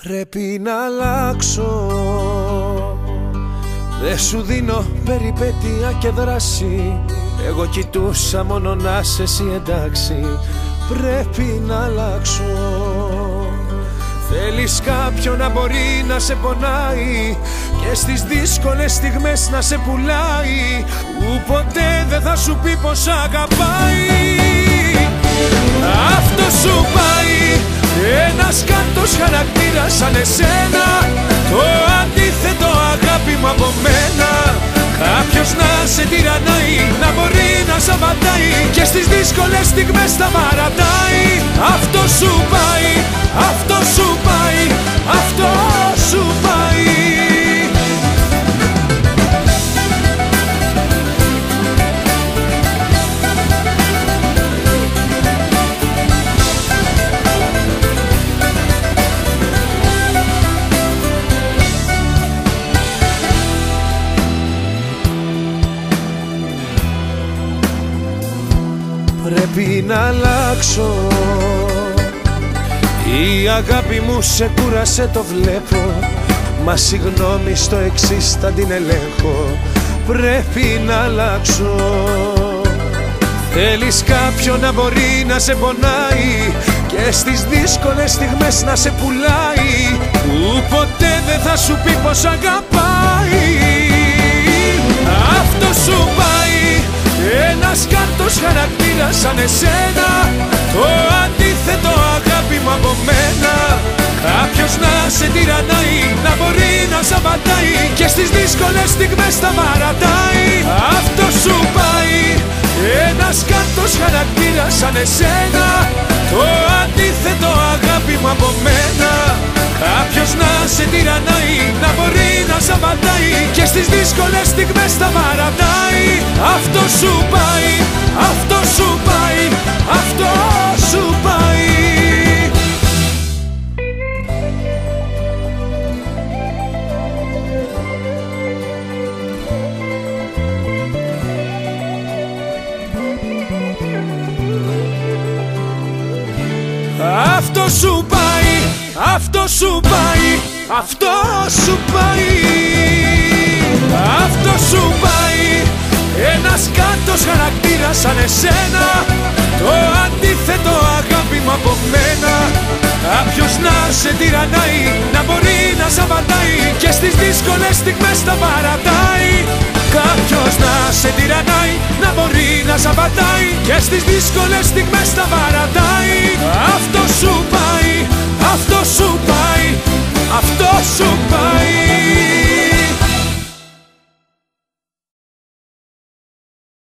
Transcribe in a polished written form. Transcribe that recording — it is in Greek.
Πρέπει να αλλάξω. Δεν σου δίνω περιπέτεια και δράση. Εγώ κοιτούσα μόνο να είσαι εσύ εντάξει. Πρέπει να αλλάξω. Θέλεις κάποιον να μπορεί να σε πονάει και στις δύσκολες στιγμές να σε πουλάει, που ποτέ δεν θα σου πει πως αγαπάει. Αυτό σου πάει. Ένας κάτος χαρακτήρας σαν εσένα. Το αντίθετο αγάπη μου από μένα. Κάποιος να σε τυραννάει, να μπορεί να σαβατάει και στις δύσκολες στιγμές θα παρατάει. Αυτό σου πάει, αυτό σου πάει, αυτό σου πάει. Πρέπει να αλλάξω. Η αγάπη μου σε κούρασε, το βλέπω. Μα συγγνώμη στο εξής θα την ελέγχω. Πρέπει να αλλάξω. Θέλεις κάποιον να μπορεί να σε πονάει και στις δύσκολες στιγμές να σε πουλάει, που ποτέ δεν θα σου πει πως αγαπάει. Αυτό σου πάει. Ένας κάτος χαρακτήρας σαν εσένα. Το αντίθετο αγάπη μου από μένα. Κάποιος να σε τυραννάει, να μπορεί να σαβατάει και στις δύσκολες στιγμές θα παρατάει. Αυτό σου πάει. Ένας κάτος χαρακτήρας σαν εσένα. Το αντίθετο αγάπη μου από μένα. Κάποιος να σε τυραννάει, να μπορεί να σαβατάει και στις δύσκολες στιγμές θα παρατάει. Αυτό σου πάει, αυτό σου πάει, αυτό σου πάει. Αυτό σου πάει, αυτό σου πάει, αυτό σου πάει. Αυτό σου πάει. Ένας κάτος χαρακτήρας σαν εσένα. Το αντίθετο αγάπη μου από μένα. Κάποιος να σε τυραννάει, να μπορεί να σαβατάει και στις δύσκολες στιγμές θα παρατάει. Κάποιος να σε τυραννάει, να μπορεί να σαβατάει και στις δύσκολες στιγμές θα παρατάει. Αυτό σου